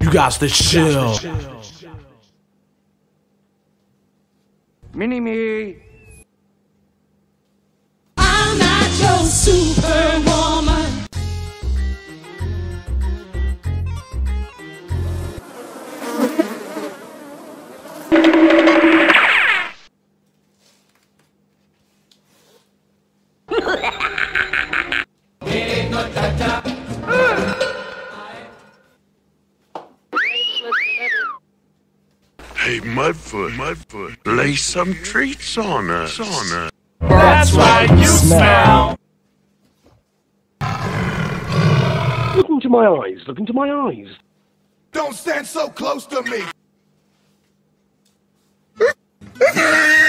You got to chill. Mini-me. I'm not your superwoman. Hey, Mudfoot, lay some treats on us. That's right, you smell. Look into my eyes. Look into my eyes. Don't stand so close to me.